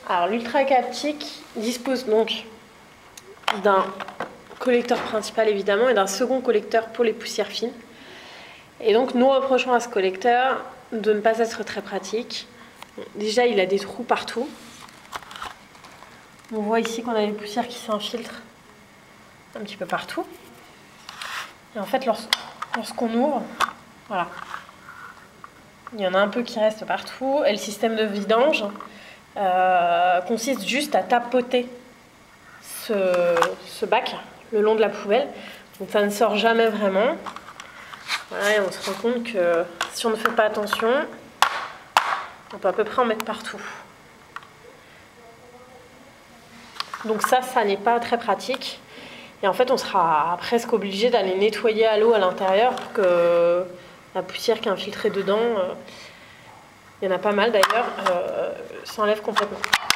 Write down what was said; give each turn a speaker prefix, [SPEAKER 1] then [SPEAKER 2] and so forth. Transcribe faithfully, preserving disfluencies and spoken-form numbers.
[SPEAKER 1] Alors l'ultra captique dispose donc d'un collecteur principal évidemment et d'un second collecteur pour les poussières fines. Et donc nous reprochons à ce collecteur de ne pas être très pratique. Déjà il a des trous partout. On voit ici qu'on a des poussières qui s'infiltrent un petit peu partout. Et en fait lorsqu'on ouvre, voilà, il y en a un peu qui reste partout. Et le système de vidange euh, consiste juste à tapoter ce, ce bac le long de la poubelle. Donc ça ne sort jamais vraiment. Voilà, et on se rend compte que si on ne fait pas attention, on peut à peu près en mettre partout. Donc ça, ça n'est pas très pratique. Et en fait, on sera presque obligé d'aller nettoyer à l'eau à l'intérieur pour que la poussière qui est infiltrée dedans, euh, il y en a pas mal d'ailleurs, euh, s'enlève complètement.